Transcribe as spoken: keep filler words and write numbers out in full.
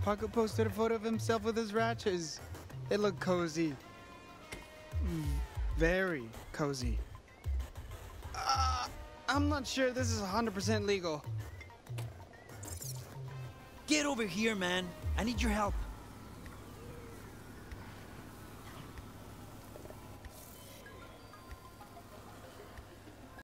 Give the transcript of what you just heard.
Paco posted a photo of himself with his ratchets. It looked cozy. Very cozy. Uh, I'm not sure this is one hundred percent legal. Get over here, man. I need your help.